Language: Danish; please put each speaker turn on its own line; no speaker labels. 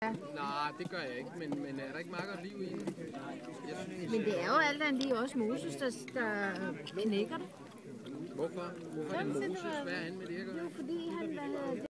Nej, det gør jeg ikke, men er der ikke meget godt liv i den?
Men det er jo alt andet lige også Moses, der knækker det.
Hvorfor? Hvorfor er det Moses? Hvad er han med det at gøre?
Jo, fordi han